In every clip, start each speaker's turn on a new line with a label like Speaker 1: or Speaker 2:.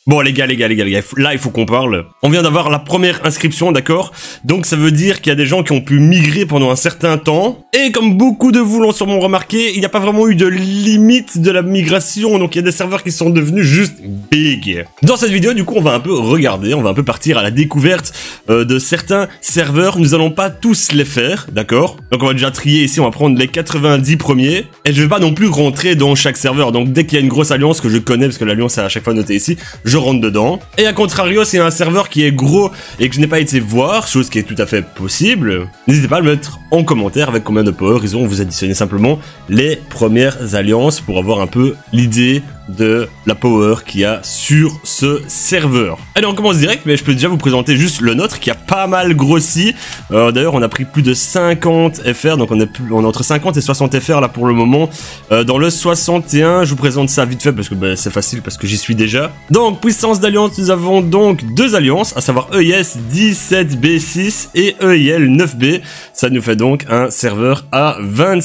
Speaker 1: Bon les gars, là il faut qu'on parle. On vient d'avoir la première inscription, d'accord? Donc ça veut dire qu'il y a des gens qui ont pu migrer pendant un certain temps. Et comme beaucoup de vous l'ont sûrement remarqué, il n'y a pas vraiment eu de limite de la migration. Donc il y a des serveurs qui sont devenus juste big. Dans cette vidéo, du coup, on va un peu regarder, on va un peu partir à la découverte de certains serveurs. Nous allons pas tous les faire, d'accord? Donc on va déjà trier ici, on va prendre les 90 premiers. Et je vais pas non plus rentrer dans chaque serveur. Donc dès qu'il y a une grosse alliance que je connais, parce que l'alliance est à chaque fois notée ici, je rentre dedans. Et à contrario, s'il y a un serveur qui est gros et que je n'ai pas été voir, chose qui est tout à fait possible, n'hésitez pas à le mettre en commentaire avec combien de power ils ont. Vous additionner simplement les premières alliances pour avoir un peu l'idée de la power qu'il y a sur ce serveur. Allez, on commence direct, mais je peux déjà vous présenter juste le nôtre qui a pas mal grossi. D'ailleurs, on a pris plus de 50 FR, donc on est entre 50 et 60 FR là pour le moment. Dans le 61, je vous présente ça vite fait parce que c'est facile, parce que j'y suis déjà. Donc, puissance d'alliance, nous avons donc deux alliances, à savoir EIS 17B6 et EIL 9B. Ça nous fait donc un serveur à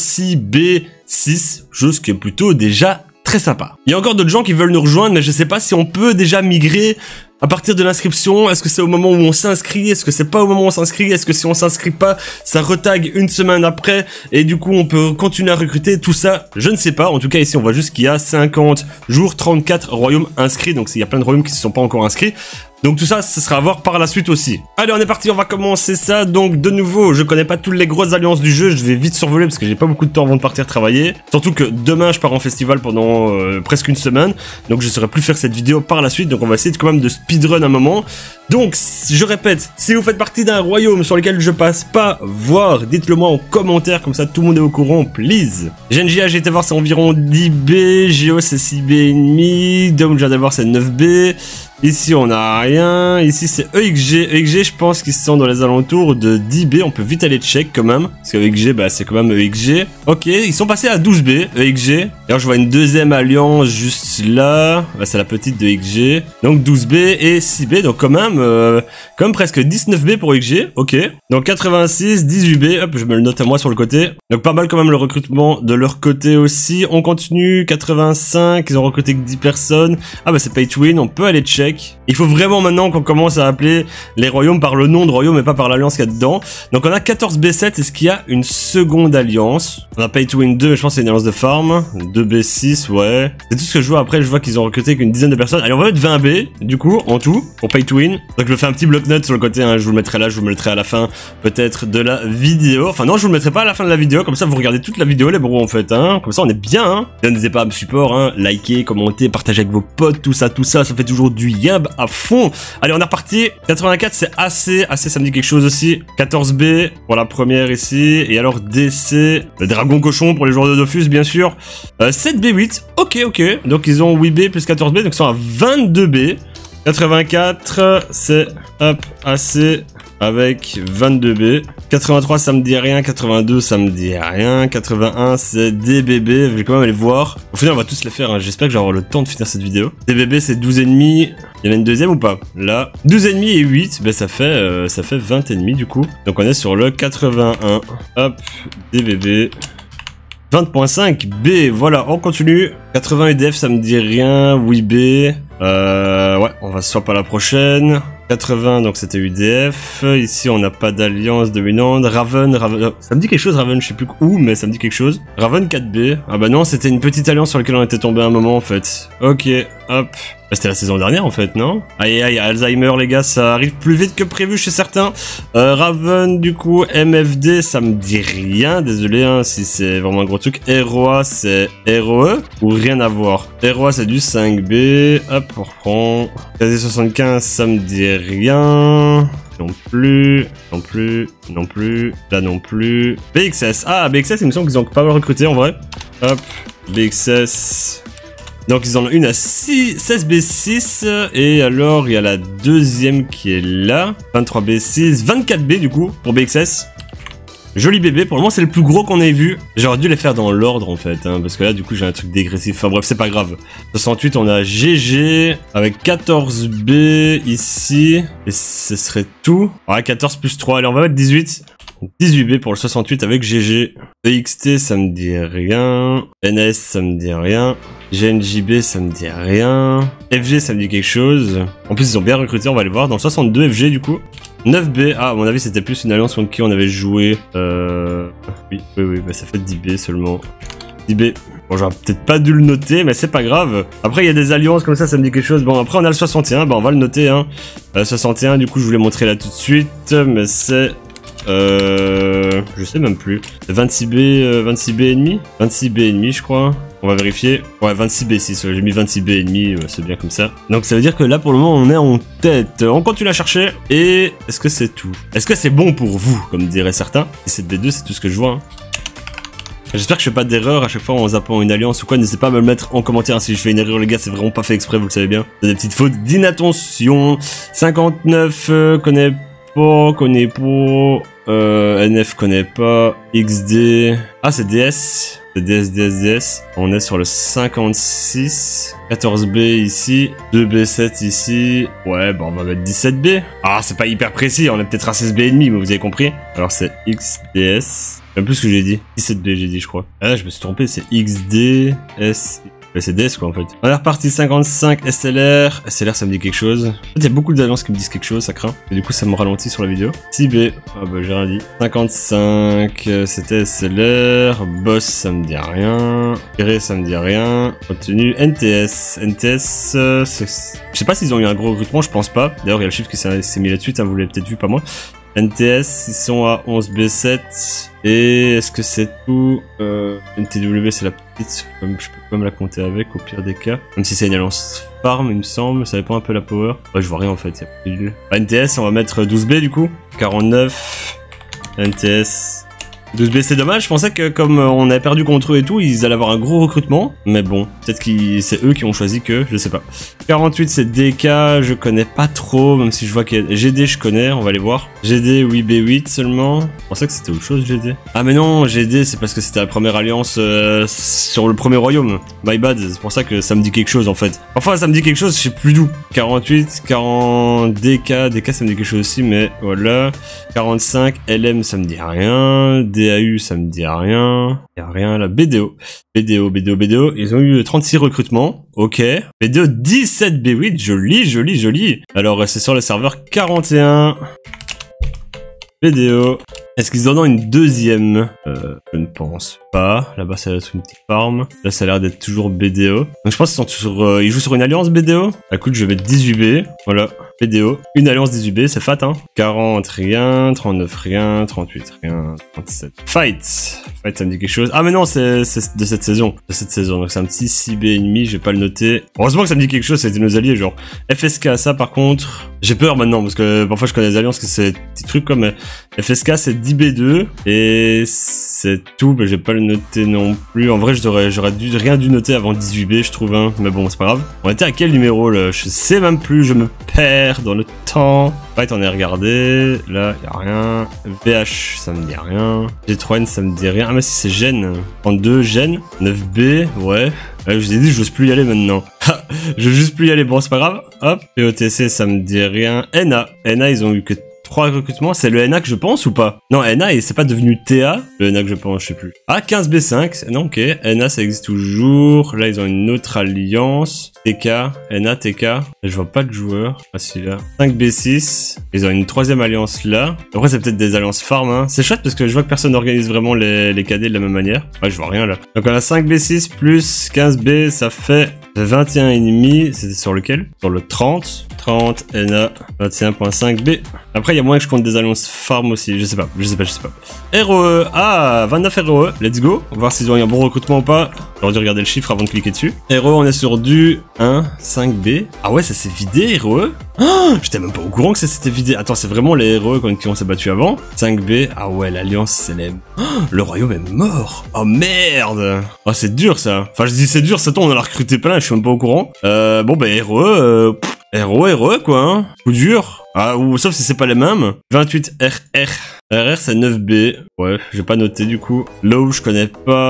Speaker 1: 26B6, chose qui est plutôt déjà très sympa. Il y a encore d'autres gens qui veulent nous rejoindre, mais je sais pas si on peut déjà migrer à partir de l'inscription. Est-ce que c'est au moment où on s'inscrit? Est-ce que c'est pas au moment où on s'inscrit? Est-ce que si on s'inscrit pas, ça retag une semaine après et du coup on peut continuer à recruter? Tout ça, je ne sais pas. En tout cas ici on voit juste qu'il y a 50 jours, 34 royaumes inscrits. Donc il y a plein de royaumes qui ne se sont pas encore inscrits. Donc tout ça, ce sera à voir par la suite aussi. Allez, on est parti, on va commencer ça. Donc de nouveau, je connais pas toutes les grosses alliances du jeu, je vais vite survoler parce que j'ai pas beaucoup de temps avant de partir travailler. Surtout que demain, je pars en festival pendant presque une semaine. Donc je saurai plus faire cette vidéo par la suite. Donc on va essayer de, quand même de speedrun un moment. Donc, je répète, si vous faites partie d'un royaume sur lequel je passe pas voir, dites-le moi en commentaire, comme ça tout le monde est au courant, please. GNJA, j'ai été voir, c'est environ 10B, Géo c'est 6B et demi, Dome, j'ai été voir, c'est 9B. Ici, on a rien. Ici, c'est EXG. EXG, je pense qu'ils sont dans les alentours de 10B. On peut vite aller check quand même. Parce que EXG, c'est quand même EXG. Ok, ils sont passés à 12B, EXG. D'ailleurs, je vois une deuxième alliance juste là. C'est la petite de EXG. Donc 12B et 6B. Donc quand même presque 19B pour EXG. Ok. Donc 86, 18B. Hop, je me le note à moi sur le côté. Donc pas mal quand même le recrutement de leur côté aussi. On continue. 85. Ils ont recruté que 10 personnes. Ah c'est pay to win. On peut aller check. Il faut vraiment maintenant qu'on commence à appeler les royaumes par le nom de royaume et pas par l'alliance qu'il y a dedans. Donc on a 14B7, est-ce qu'il y a une seconde alliance? On a Pay to Win 2, mais je pense que c'est une alliance de farm. 2B6, ouais. C'est tout ce que je vois. Après, je vois qu'ils ont recruté qu'une dizaine de personnes. Allez, on va mettre 20B, du coup, en tout, pour Pay to Win. Donc je me fais un petit bloc-notes sur le côté, hein. Je vous le mettrai là, je vous le mettrai à la fin, peut-être, de la vidéo. Enfin non, je vous le mettrai pas à la fin de la vidéo, comme ça vous regardez toute la vidéo, les bros, en fait, hein. Comme ça on est bien, hein. N'hésitez pas à me support, hein. Likez, commentez, partagez avec vos potes, tout ça fait toujours du yab à fond. Allez, on est reparti. 84, c'est AC, ça me dit quelque chose aussi. 14B pour la première ici. Et alors DC, le dragon cochon pour les joueurs de Dofus, bien sûr. 7B8, ok. Donc ils ont 8B plus 14B, donc ils sont à 22B. 84, c'est hop, AC avec 22B. 83, ça me dit rien. 82, ça me dit rien. 81, c'est DBB. Je vais quand même aller voir. Au final, on va tous les faire, hein. J'espère que je vais avoir le temps de finir cette vidéo. DBB, c'est 12,5. Il y en a une deuxième ou pas? Là. 12,5 et 8. Ça fait 20,5 du coup. Donc on est sur le 81. Hop. DBB. 20.5B. Voilà, on continue. 80 EDF, ça me dit rien. 8B. Ouais, on va swap à la prochaine. 80, donc c'était UDF. Ici, on n'a pas d'alliance dominante. Raven, ça me dit quelque chose, Raven, je sais plus où, mais ça me dit quelque chose. Raven 4B. Ah bah non, c'était une petite alliance sur laquelle on était tombé un moment, en fait. Ok, hop. C'était la saison dernière, en fait, non? Aïe, Alzheimer, les gars, ça arrive plus vite que prévu chez certains. Raven, du coup, MFD, ça me dit rien. Désolé, hein, si c'est vraiment un gros truc. ROA, c'est ROE ou rien à voir? ROA, c'est du 5B. Hop, on reprend. KD75, ça me dit rien. Non plus. Là non plus. BXS. Ah, BXS, il me semble qu'ils ont pas mal recruté en vrai. Hop, BXS. Donc ils en ont une à 16B6. Et alors, il y a la deuxième qui est là. 23B6. 24B du coup, pour BXS. Joli bébé, pour le moment c'est le plus gros qu'on ait vu. J'aurais dû les faire dans l'ordre en fait, hein, parce que là du coup j'ai un truc dégressif. Enfin bref, c'est pas grave. 68, on a GG avec 14B ici. Et ce serait tout. Ouais, 14 plus 3, allez on va mettre 18. 18B pour le 68 avec GG. EXT, ça me dit rien. NS, ça me dit rien. GNJB, ça me dit rien. FG, ça me dit quelque chose. En plus, ils ont bien recruté, on va aller voir. Dans le 62 FG, du coup. 9B, ah, à mon avis, c'était plus une alliance contre qui on avait joué. Oui, bah ça fait 10B seulement. 10B. Bon, j'aurais peut-être pas dû le noter, mais c'est pas grave. Après, il y a des alliances comme ça me dit quelque chose. Bon, après, on a le 61, bah on va le noter, hein. 61, du coup, je voulais montrer là tout de suite, mais c'est... je sais même plus. 26B, 26B et demi 26B et demi, je crois. On va vérifier. Ouais, 26B6, j'ai mis 26B et demi, c'est bien comme ça. Donc ça veut dire que là, pour le moment, on est en tête. On continue à chercher. Et est-ce que c'est tout? Est-ce que c'est bon pour vous, comme diraient certains? Et cette B2, c'est tout ce que je vois, hein. J'espère que je fais pas d'erreur à chaque fois en zappant une alliance ou quoi. N'hésitez pas à me le mettre en commentaire si je fais une erreur, les gars. C'est vraiment pas fait exprès, vous le savez bien. C'est des petites fautes d'inattention. 59, connais pas. NF connaît pas. XD. Ah, c'est DS. C'est DS. On est sur le 56. 14B ici. 2B7 ici. Ouais, bon, on va mettre 17B. Ah, c'est pas hyper précis. On est peut-être à 16B et demi, mais vous avez compris. Alors, c'est XDS. Même plus ce que j'ai dit. 17B, j'ai dit, je crois. Ah, je me suis trompé. C'est XDS. C'est DS quoi en fait. On est reparti 55 SLR. SLR ça me dit quelque chose. En fait il y a beaucoup d'alliances qui me disent quelque chose, ça craint. Et du coup ça me ralentit sur la vidéo. 6B. Ah bah j'ai rien dit. 55 c'était SLR. Boss ça me dit rien. Ferré ça me dit rien. Continue. NTS. NTS je sais pas s'ils ont eu un gros recrutement, je pense pas. D'ailleurs il y a le chiffre qui s'est mis là-dessus, vous l'avez peut-être vu, pas moi. NTS, ils sont à 11B7. Et est-ce que c'est tout? NTW, c'est la petite. Je peux même la compter avec, au pire des cas. Même si c'est une alliance farm, il me semble. Ça dépend un peu la power. Ouais, je vois rien en fait. Y a plus de... NTS, on va mettre 12B du coup. 49. NTS. 12B, c'est dommage, je pensais que comme on avait perdu contre eux et tout, ils allaient avoir un gros recrutement. Mais bon, peut-être que c'est eux qui ont choisi que, je sais pas. 48, c'est DK, je connais pas trop, même si je vois qu'il y a... GD, je connais, on va aller voir. GD, oui, B8 seulement. Je pensais que c'était autre chose, GD. Ah mais non, GD, c'est parce que c'était la première alliance sur le premier royaume. My bad, c'est pour ça que ça me dit quelque chose en fait. Enfin, ça me dit quelque chose, je sais plus d'où. 48, 40, DK ça me dit quelque chose aussi, mais voilà. 45, LM, ça me dit rien. DAU, ça me dit rien. Y a rien là. BDO. Ils ont eu 36 recrutements. Ok. BDO 17 B8. Joli. Alors, c'est sur le serveur 41. BDO. Est-ce qu'ils en ont une deuxième? Je ne pense pas. Là-bas, ça a l'air d'être une petite farm. Là, ça a l'air d'être toujours BDO. Donc, je pense qu'ils sont sur, ils jouent sur une alliance BDO. Écoute, je vais mettre 18B. Voilà. BDO. Une alliance 18B, c'est fat, hein. 40, rien. 39, rien. 38, rien. 37. Fight, ça me dit quelque chose. Ah, mais non, c'est de cette saison. Donc, c'est un petit 6B et demi. Je vais pas le noter. Heureusement que ça me dit quelque chose. C'était nos alliés, genre. FSK, ça, par contre. J'ai peur maintenant, parce que parfois, je connais des alliances que c'est des petits trucs comme FSK, c'est 10B2. Et c'est tout. Mais je vais pas le noter non plus. En vrai, j'aurais rien dû noter avant 18B, je trouve, hein. Mais bon, c'est pas grave. On était à quel numéro, là? Je sais même plus. Je me perds dans le temps. Fight, on est regardé. Là, y a rien. VH, ça me dit rien. G3N, ça me dit rien. Ah, mais si, c'est Gen. 32, Gen. 9B, ouais. Je vous ai dit, je n'ose plus y aller maintenant. Je veux juste plus y aller. Bon, c'est pas grave. Hop. POTC, ça me dit rien. NA, ils ont eu que 3 recrutements. C'est le NA que je pense ou pas? Non, NA, et c'est pas devenu TA. Le NA que je pense, je sais plus. Ah, 15B5. Non, ok. NA, ça existe toujours. Là, ils ont une autre alliance. TK. NA, TK. Je vois pas de joueur. Ah, si, là. 5B6. Ils ont une troisième alliance là. Après, c'est peut-être des alliances farm, hein. C'est chouette parce que je vois que personne n'organise vraiment les KD de la même manière. Ouais, je vois rien, là. Donc, on a 5B6 plus 15B. Ça fait 21,5. C'était sur lequel? Sur le 30. 30, NA, 21.5B. Après, il y a moyen que je compte des alliances farm aussi. Je sais pas. ROE. Ah, 29 ROE. Let's go. On va voir s'ils ont eu un bon recrutement ou pas. J'aurais dû regarder le chiffre avant de cliquer dessus. ROE, on est sur du 1, 5B. Ah ouais, ça s'est vidé, ROE. Oh, j'étais même pas au courant que ça s'était vidé. Attends, c'est vraiment les ROE qui on s'est battu avant. 5B. Ah ouais, l'alliance, c'est les... Oh, le royaume est mort. Oh merde. Oh, c'est dur, ça. Enfin, je dis c'est dur, ça tombe, on en a recruté plein, je suis même pas au courant. Bon, bah, ROE, ROE, quoi, hein. Coup dur. Ah, ou sauf si c'est pas les mêmes. 28 RR. RR, c'est 9B. Ouais, j'ai pas noté, du coup. Low, je connais pas.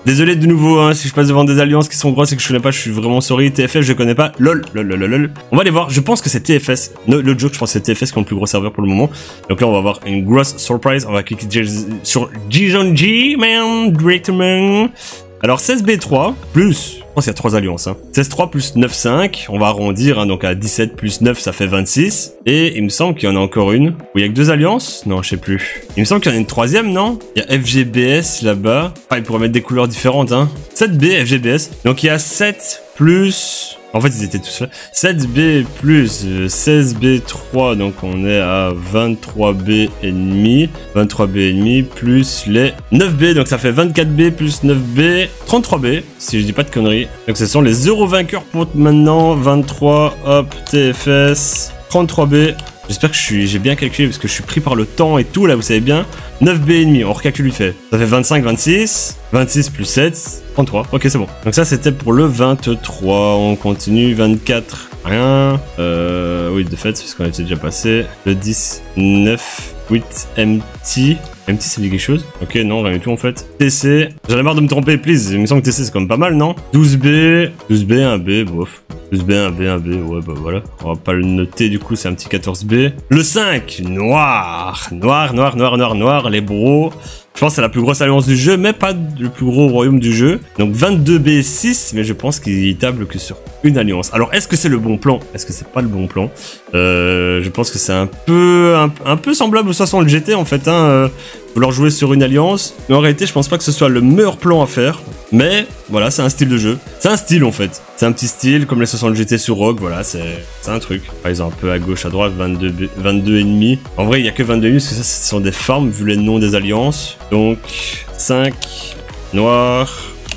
Speaker 1: Désolé de nouveau, hein, si je passe devant des alliances qui sont grosses et que je connais pas, je suis vraiment sorry. TFS, je connais pas. Lol. On va aller voir. Je pense que c'est TFS. Le joke, je pense que c'est TFS qui ont le plus gros serveur pour le moment. Donc là, on va avoir une grosse surprise. On va cliquer sur Jijonji, man, directement. Alors 16B3 plus, je pense qu'il y a 3 alliances, hein. 16-3 plus 9-5, on va arrondir, hein, donc à 17 plus 9 ça fait 26. Et il me semble qu'il y en a encore une. Où il y a que 2 alliances? Non, je sais plus. Il me semble qu'il y en a une troisième, non? Il y a FGBS là-bas. Ah, il pourrait mettre des couleurs différentes, hein. 7B, FGBS. Donc il y a 7 plus... En fait, ils étaient tous là. 7B plus 16B3, donc on est à 23B et demi. 23B et demi plus les 9B, donc ça fait 24B plus 9B, 33B, si je dis pas de conneries. Donc ce sont les 0 vainqueurs pour maintenant. 23, hop, TFS, 33B. J'espère que j'ai bien calculé parce que je suis pris par le temps et tout, là, vous savez bien. 9B et demi, on recalcule vite fait. Ça fait 25, 26. 26 plus 7, 33. Ok, c'est bon. Donc ça, c'était pour le 23. On continue. 24, rien. Oui, de fait, parce qu'on était déjà passé. Le 10, 9, 8, MT. MT, ça dit quelque chose? Ok, non, rien du tout en fait. TC. J'en ai marre de me tromper, please. Il me semble que TC, c'est quand même pas mal, non? 12B. 12B, 1B, bof. 12B, 1B, 1B, ouais, bah voilà. On va pas le noter, du coup, c'est un petit 14B. Le 5, noir. Noir, les bros. Je pense que c'est la plus grosse alliance du jeu, mais pas le plus gros royaume du jeu. Donc 22B6, mais je pense qu'il table que sur une alliance. Alors, est-ce que c'est le bon plan? Est-ce que c'est pas le bon plan? Je pense que c'est un peu semblable au 60 le GT, en fait, hein. Vouloir jouer sur une alliance. Mais en réalité, je pense pas que ce soit le meilleur plan à faire. Mais voilà, c'est un style de jeu. C'est un style en fait. C'est un petit style comme les 60 GT sur Rogue. Voilà, c'est un truc. Par exemple, un peu à gauche, à droite, 22 ennemis. En vrai, il y a que 22 ennemis parce que ça, ce sont des farms vu les noms des alliances. Donc 5 noir.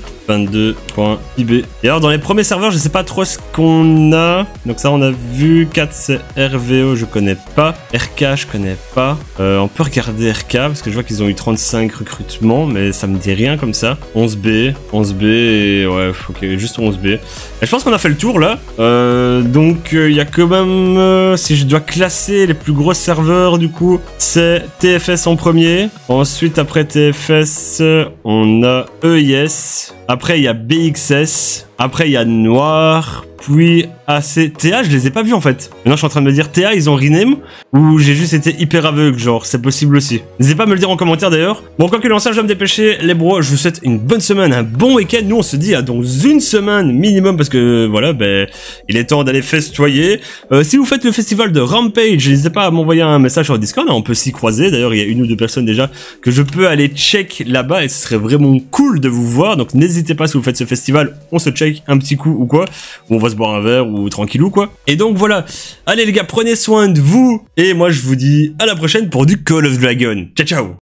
Speaker 1: 22.ib. Et alors dans les premiers serveurs, je sais pas trop ce qu'on a. Donc ça on a vu 4 c'est RVO, je connais pas. RK je connais pas. On peut regarder RK parce que je vois qu'ils ont eu 35 recrutements, mais ça me dit rien comme ça. 11B et ouais, ok, juste 11B. Et je pense qu'on a fait le tour là. Donc il y a quand même, si je dois classer les plus gros serveurs du coup, c'est TFS en premier. Ensuite après TFS, on a EIS. Après, il y a BXS. Après, il y a Noir. Puis AC. TA, je les ai pas vus en fait. Maintenant, je suis en train de me dire TA, ils ont rename. Ou j'ai juste été hyper aveugle, genre, c'est possible aussi. N'hésitez pas à me le dire en commentaire d'ailleurs. Bon, quoi que l'ancien, je vais me dépêcher. Les bros, je vous souhaite une bonne semaine, un bon week-end. Nous, on se dit à dans une semaine minimum parce que voilà, ben, il est temps d'aller festoyer. Si vous faites le festival de Rampage, n'hésitez pas à m'envoyer un message sur Discord. On peut s'y croiser. D'ailleurs, il y a une ou deux personnes déjà que je peux aller check là-bas et ce serait vraiment cool de vous voir. Donc, n'hésitez pas si vous faites ce festival, on se check un petit coup ou quoi. Ou on va se boire un verre ou tranquillou quoi. Et donc voilà. Allez les gars, prenez soin de vous. Et moi, je vous dis à la prochaine pour du Call of Dragon. Ciao, ciao.